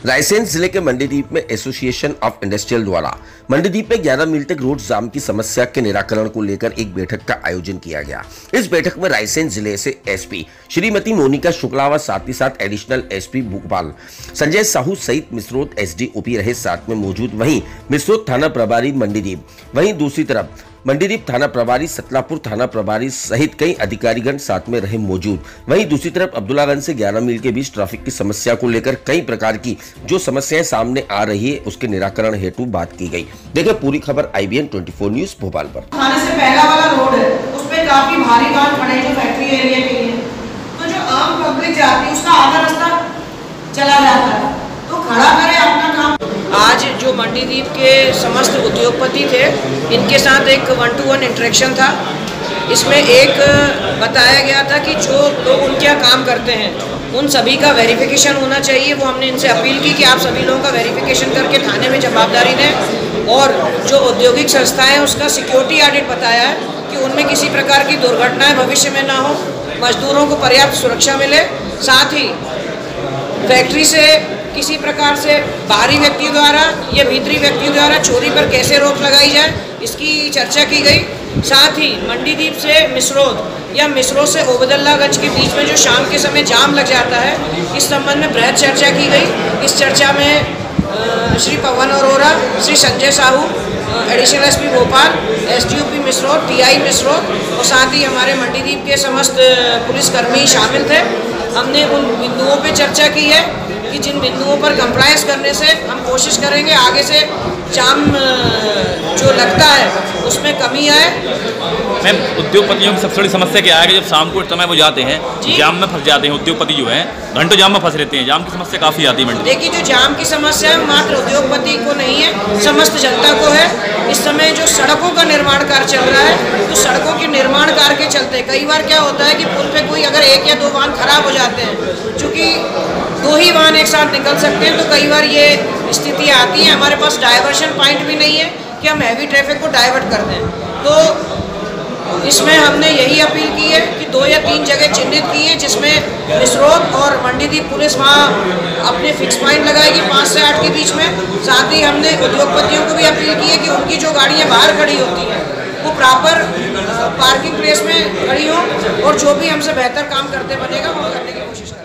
रायसेन जिले के मंडीदीप में एसोसिएशन ऑफ इंडस्ट्रियल द्वारा मंडीदीप में 11 मील तक रोड जाम की समस्या के निराकरण को लेकर एक बैठक का आयोजन किया गया। इस बैठक में रायसेन जिले से एसपी श्रीमती मोनिका शुक्ला व साथ ही साथ एडिशनल एसपी भोपाल संजय साहू सहित मिसरोद एसडीओपी रहे साथ में मौजूद। वहीं मिसरोद थाना प्रभारी मंडीदीप, वहीं दूसरी तरफ मंडीदीप थाना प्रभारी, सतलापुर थाना प्रभारी सहित कई अधिकारीगण साथ में रहे मौजूद। वहीं दूसरी तरफ अब्दुल्लागंज से 11 मील के बीच ट्रैफिक की समस्या को लेकर कई प्रकार की जो समस्याएं सामने आ रही है उसके निराकरण हेतु बात की गई। देखिए पूरी खबर IBN 24 न्यूज भोपाल पर। थाने से पहला वाला रोड है, उसपे काफी भारी वाहन खड़े जो फैक्ट्री एरिया के लिए, तो जो आम पब्लिक जाती है उसका आधा रास्ता चला जाता है, तो खड़ा करे अपना काम। आज जो मंडीदीप के समस्त उद्योगपति थे, इनके साथ एक 1-to-1 इंटरेक्शन था। इसमें एक बताया गया था कि जो लोग उनके यहाँ काम करते हैं उन सभी का वेरिफिकेशन होना चाहिए। वो हमने इनसे अपील की कि आप सभी लोगों का वेरिफिकेशन करके थाने में जवाबदारी दें, और जो औद्योगिक संस्थाएं हैं उसका सिक्योरिटी ऑडिट बताया है कि उनमें किसी प्रकार की दुर्घटनाएं भविष्य में ना हो, मजदूरों को पर्याप्त सुरक्षा मिले। साथ ही फैक्ट्री से किसी प्रकार से बाहरी व्यक्ति द्वारा या भीतरी व्यक्ति द्वारा चोरी पर कैसे रोक लगाई जाए, इसकी चर्चा की गई। साथ ही मंडीदीप से मिसरोद या मिसरोद से ओबदुल्लागंज के बीच में जो शाम के समय जाम लग जाता है, इस संबंध में बृहद चर्चा की गई। इस चर्चा में Shri Pawan Arora, Shri Sanjay Sahu, additional SP Bhopal, SDOP Misrod, TI Misrod और साथ ही हमारे मंडीदीप के समस्त पुलिसकर्मी शामिल थे। हमने उन बिंदुओं पर चर्चा की है कि जिन बिंदुओं पर कंप्लायंस करने से हम कोशिश करेंगे आगे से जाम जो लगता है उसमें कमी आए। मैम, उद्योगपतियों की सबसे बड़ी समस्या क्या है कि जब शाम को समय वो जाते हैं जाम में फंस जाते हैं। उद्योगपति जो हैं घंटों जाम में फंस रहते हैं। जाम की समस्या काफ़ी आती है। देखिए, जो जाम की समस्या है मात्र उद्योगपति को नहीं है, समस्त जनता को है। इस समय जो सड़कों का निर्माण कार्य चल रहा है, तो सड़कों के निर्माण कार्य के चलते कई बार क्या होता है कि पुल पे कोई अगर 1 या 2 वाहन खराब हो जाते हैं, चूँकि 2 ही वाहन एक साथ निकल सकते हैं, तो कई बार ये स्थिति आती है। हमारे पास डाइवर्शन पॉइंट भी नहीं है कि हम हैवी ट्रैफिक को डाइवर्ट कर दें। तो इसमें हमने यही अपील की है कि 2 या 3 जगह चिन्हित की हैं, जिसमें मिसरोद और मंडीदीप पुलिस वहाँ अपने फिक्स पॉइंट लगाएगी 5 से 8 के बीच में। साथ ही हमने उद्योगपतियों को भी अपील की है कि उनकी जो गाड़ियाँ बाहर खड़ी होती हैं वो प्रॉपर पार्किंग प्लेस में खड़ी हो, और जो भी हमसे बेहतर काम करते बनेगा वो करने की कोशिश करें।